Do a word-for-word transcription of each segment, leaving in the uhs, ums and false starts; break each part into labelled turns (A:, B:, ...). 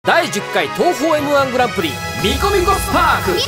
A: だいじゅっかい東宝 エムワン グランプリミコミコスパーク。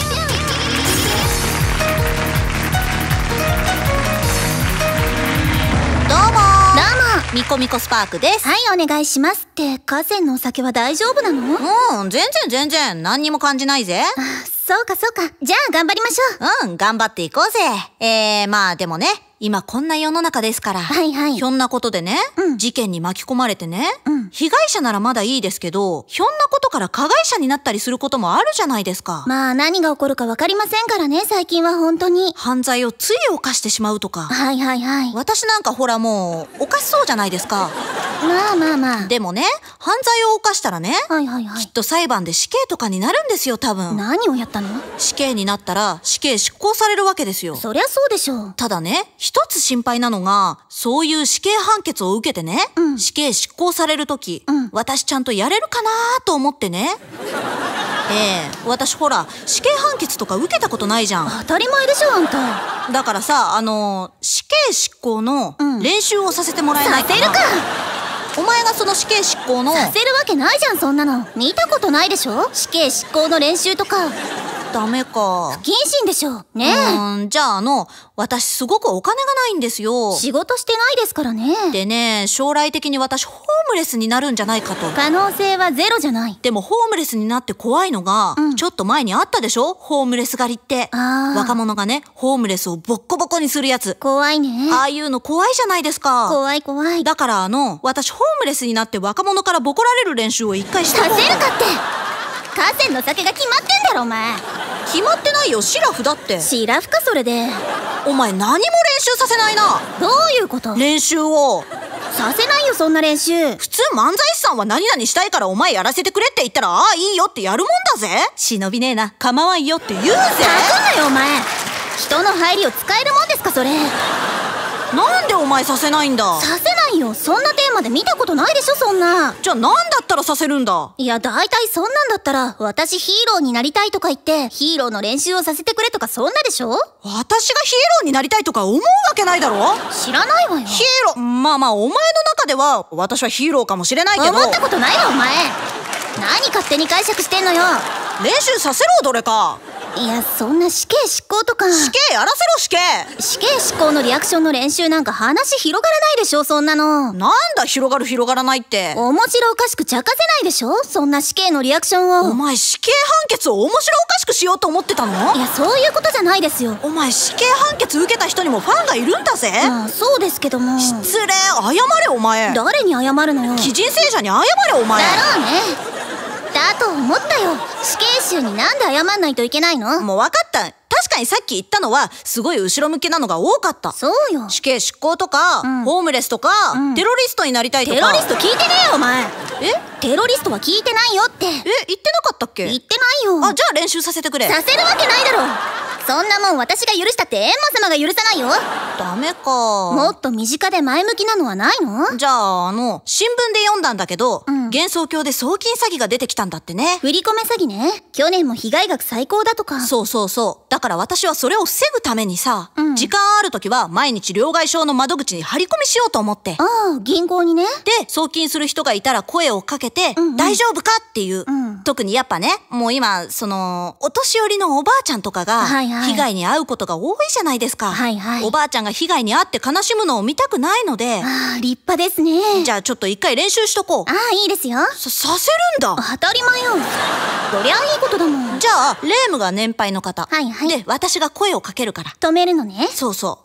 B: どうもどうもミコミコスパークです。
C: はい、お願いします。って河川のお酒は大丈夫なの？
B: うん、全然全然何にも感じないぜ。
C: あ、そうかそうか。じゃあ頑張りまし
B: ょう。うん、頑張っていこうぜ。えー、まあでもね、今こんな世の中ですから。
C: はいはい。
B: ひょんなことでね、うん、事件に巻き込まれてね、うん、被害者ならまだいいですけど、ひょんなことから加害者になったりすることもあるじゃないですか。
C: まあ何が起こるかわかりませんからね、最近は本当に。
B: 犯罪をつい犯してしまうとか。
C: はいはいはい。
B: 私なんかほらもう、おかしそうじゃないですか。
C: まあまあまあ。
B: でもね、犯罪を犯したらね、
C: はいはいはい。
B: きっと裁判で死刑とかになるんですよ、多分。
C: 何をやったの？
B: 死刑になったら死刑執行されるわけですよ。
C: そりゃそうでしょう。
B: ただね、一つ心配なのが、そういう死刑判決を受けてね、うん、死刑執行されるとき、うん、私ちゃんとやれるかなと思ってね。ええ、私ほら、死刑判決とか受けたことないじゃん。
C: 当たり前でしょ、あんた。
B: だからさ、あの、死刑執行の練習をさせてもらえないかな。
C: させるか！
B: お前がその死刑執行の。
C: させるわけないじゃん、そんなの。見たことないでしょ？死刑執行の練習とか。
B: ダメか。
C: 不謹慎でしょ。ねえ。
B: うん、じゃああの、私すごくお金がないんですよ。
C: 仕事してないですからね。
B: でね、将来的に私ホームレスになるんじゃないかと。
C: 可能性はゼロじゃない。
B: でもホームレスになって怖いのが、うん、ちょっと前にあったでしょ？ホームレス狩りって。
C: ああ。
B: 若者がね、ホームレスをボッコボコにするやつ。
C: 怖いね。
B: ああいうの怖いじゃないですか。
C: 怖い怖い。
B: だからあの、私ホームレスになって若者からボコられる練習を一回して
C: させるかって。河川の酒が決まってんだろ、お前。
B: 決まってないよ、シラフだって。
C: シラフか、それで。
B: お前何も練習させないな。
C: どういうこと？
B: 練習を
C: させないよ、そんな練習。
B: 普通漫才師さんは何々したいからお前やらせてくれって言ったら、ああいいよってやるもんだぜ。忍びねえな、構わんよって言うぜ。
C: たくんなよ、お前。人の入りを使えるもんですか、それ。
B: なんでお前させないんだ？
C: させないよ。そんなテーマで見たことないでしょ、そんな。
B: じゃあなんだったらさせるんだ？
C: いや、だいたいそんなんだったら、私ヒーローになりたいとか言って、ヒーローの練習をさせてくれとかそんなでしょ？
B: 私がヒーローになりたいとか思うわけないだろ？
C: 知らないわよ。
B: ヒーロー、まあまあお前の中では、私はヒーローかもしれないけど。
C: 思ったことないわ、お前。何勝手に解釈してんのよ。
B: 練習させろ、どれか。
C: いや、そんな死刑執行とか。
B: 死刑やらせろ、死刑。
C: 死刑執行のリアクションの練習なんか話広がらないでしょ、そんなの。
B: なんだ広がる広がらないって。
C: 面白おかしく茶化せないでしょ、そんな死刑のリアクションを。
B: お前死刑判決を面白おかしくしようと思ってたの？
C: いや、そういうことじゃないですよ。
B: お前死刑判決受けた人にもファンがいるんだぜ。
C: まあそうですけども。
B: 失礼、謝れお前。
C: 誰に謝るのよ。
B: 貴人聖者に謝れお前。
C: だろうね。だと思ったよ。死刑囚になんで謝んないといけないの？
B: もう分かった。確かにさっき言ったのはすごい後ろ向きなのが多かった。
C: そうよ。
B: 死刑執行とか、うん、ホームレスとか、うん、テロリストになりたいとか。
C: テロリスト聞いてねえよ、お前。
B: え？
C: テロリストは聞いてないよって。え、
B: 言ってなかったっけ？
C: 言ってないよ。
B: あ、じゃあ練習させてくれ。
C: させるわけないだろ。そんなもん私が許したって閻魔様が許さないよ。
B: ダメか。
C: もっと身近で前向きなのはないの？
B: じゃあ、あの、新聞で読んだんだけど、うん、幻想郷で送金詐欺が出てきたんだってね。
C: 振り込め詐欺ね。去年も被害額最高だとか。
B: そうそうそう。だから私はそれを防ぐためにさ、うん、時間ある時は毎日両替商の窓口に張り込みしようと思って。
C: ああ、銀行にね。
B: で、送金する人がいたら声をかけて、うんうん、大丈夫かっていう、うん。特にやっぱね、もう今、その、お年寄りのおばあちゃんとかが、はいはい、被害に遭うことが多いじゃないですか。はいはい。おばあちゃんが被害に遭って悲しむのを見たくないので。
C: ああ、立派ですね。
B: じゃあちょっと一回練習しとこう。
C: ああ、いいですよ。
B: さ、させるんだ。
C: 当たり前よ。そりゃいいことだもん。
B: じゃあ、レームが年配の方。
C: はいはい。
B: で、私が声をかけるから。
C: 止めるのね。
B: そうそう。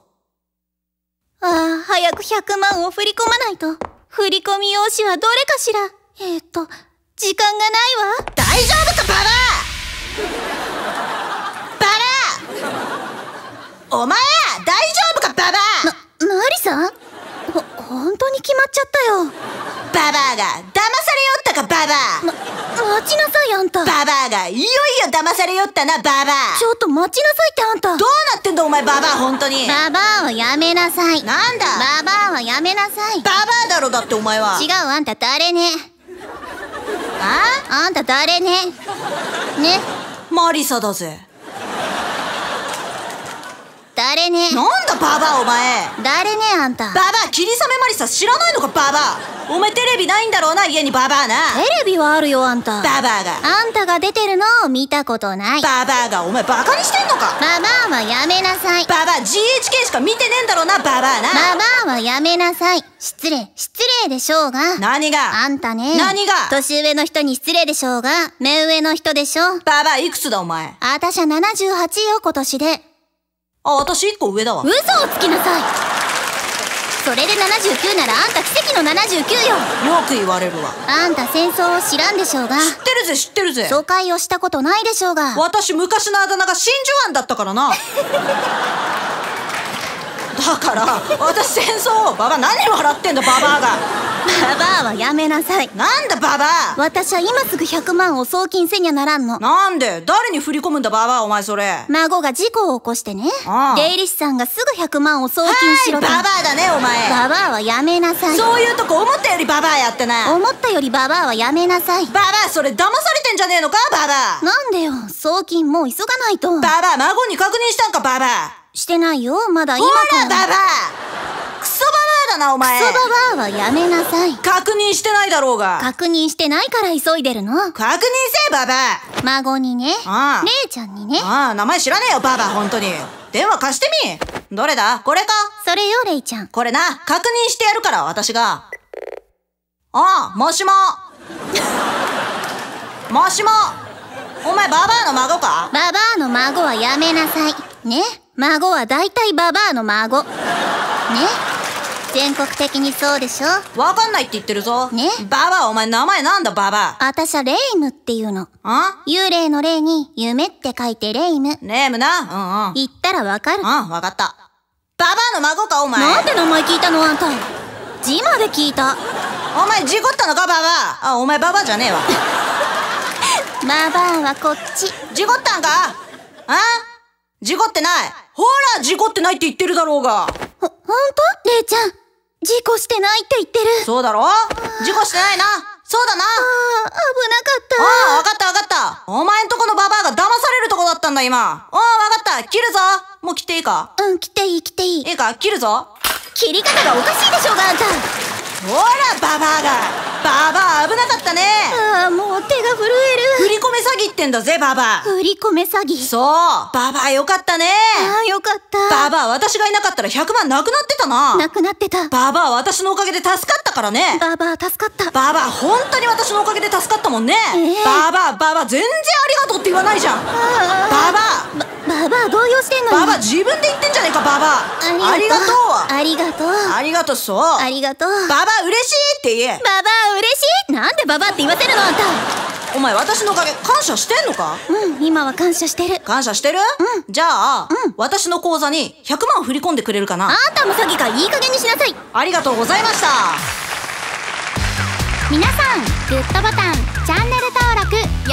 C: ああ、早くひゃくまんを振り込まないと。振り込み用紙はどれかしら。えーっと、時間がないわ。
B: 大丈夫か、ババア！バラ！お前大丈夫か、ババア！
C: な、マリさん？ほ、本当に決まっちゃったよ。
B: ババアが騙されよったか、ババア！
C: ま、待ちなさい、あんた。
B: ババアがいよいよ騙されよったな、ババア！
C: ちょっと待ちなさいってあんた。
B: どうなってんだお前、ババア、本当に。
C: ババアはやめなさい。
B: なんだ？
C: ババアはやめなさい。
B: ババアだろ、だってお前は。
C: 違う、あんた誰ね。
B: あ？
C: あんた誰ね。ね。
B: マリサだぜ。
C: 誰ね。
B: なんだババアお前。
C: 誰ねあんた。
B: ババア霧雨マリサ知らないのかババア。お前テレビないんだろうな家にババアな。
C: テレビはあるよあんた。
B: ババアが。
C: あんたが出てるのを見たことない。
B: ババアがお前バカにしてんのか。
C: ババアはやめなさい。
B: ババア ジーエイチケー しか見てねえんだろうなババアな。
C: ババアはやめなさい。失礼失礼でしょうが。
B: 何が。
C: あんたね。
B: 何が。
C: 年上の人に失礼でしょうが目上の人でしょ。
B: ババアいくつだお前。
C: あたしゃななじゅうはちよ今年で。
B: あ、私いっこ上だわ。
C: 嘘をつきなさい。それでななじゅうきゅうならあんた奇跡のななじゅうきゅうよ。
B: よく言われるわ。
C: あんた戦争を知らんでしょうが。
B: 知ってるぜ知ってるぜ。
C: 疎開をしたことないでしょうが。
B: 私昔のあだ名が真珠湾だったからな。だから私戦争。ババア何笑ってんだババアが。
C: ババアはやめなさい。
B: なんだババア。
C: 私は今すぐひゃくまんを送金せにゃならんの。
B: なんで誰に振り込むんだババアお前それ。
C: 孫が事故を起こしてね。
B: ああ
C: 税理士さんがすぐひゃくまんを送金しろと。
B: はいババアだねお前。
C: ババアはやめなさい。
B: そういうとこ思ったよりババアやってな。
C: 思ったよりババアはやめなさい。
B: ババアそれ騙されてんじゃねえのかババア。
C: なんでよ送金もう急がないと。
B: ババア孫に確認したんかババア。
C: してないよまだ今
B: ほ
C: から
B: ババア。クソババアだなお前。
C: クソババアはやめなさい。
B: 確認してないだろうが。
C: 確認してないから急いでるの。
B: 確認せえババア。
C: 孫にね。
B: ああ
C: レイちゃんにね。
B: ああ名前知らねえよババア本当に。電話貸してみ。どれだこれか。
C: それよレイちゃん。
B: これな確認してやるから私が。ああもしももしもお前ババアの孫か。
C: ババアの孫はやめなさいね。孫はだいたいババアの孫ね。全国的にそうでしょ。
B: わかんないって言ってるぞ。
C: ね
B: ババアお前名前なんだババア。
C: あたしゃレイムっていうの。
B: あ
C: 幽霊の霊に夢って書いてレイム。
B: ネームな。うんうん
C: 言ったらわかる。
B: うんわかった。ババアの孫かお前。
C: なんで名前聞いたのあんた。字まで聞いた。
B: お前事故ったのかババア。あお前ババアじゃねえわ。
C: ババアはこっち。
B: 事故ったんか。あ事故ってない。ほら事故ってないって言ってるだろうが。
C: ほ、ほんとレイちゃん。事故してないって言ってる。
B: そうだろ。事故してないな。そうだな。
C: ああ、危なかった。
B: ああ、わかったわかった。お前んとこのババアが騙されるとこだったんだ今。ああ、わかった。切るぞ。もう切っていいか。
C: うん、来ていい来ていい。
B: いいか切るぞ。
C: 切り方がおかしいでしょうがあんた。
B: ほらババアが。ババア危なかったね。
C: ああ、もう手が震える。
B: 振り込め詐欺ってんだぜババア。
C: 振り込め詐欺。
B: そう。ババアよかったね。
C: ああ、よかった。
B: ババア私がいなかったらひゃくまんなくなってたな。
C: なくなってた。
B: ババア私のおかげで助かったからね。
C: ババア助かった。
B: ババア本当に私のおかげで助かったもんね。
C: ええ
B: ババアババア全然ありがとうって言わないじゃん。ババア
C: ババア動揺してんのに。
B: ババア自分で言ってんじゃねえかババア。ありがとう。
C: ありがとう。
B: ありがとう。そう。
C: ありがとう。
B: ババア嬉しいって言え。
C: ババア嬉しい。なんでババアって言わせるのあんた。
B: お前私のおかげ感謝してんのか。
C: うん今は感謝してる。
B: 感謝してる。
C: うん
B: じゃあ、
C: うん、
B: 私の口座にひゃくまん振り込んでくれるかな。
C: あんたも詐欺か。いい加減にしなさい。
B: ありがとうございました。
C: 皆さんグッドボタンチャンネル登録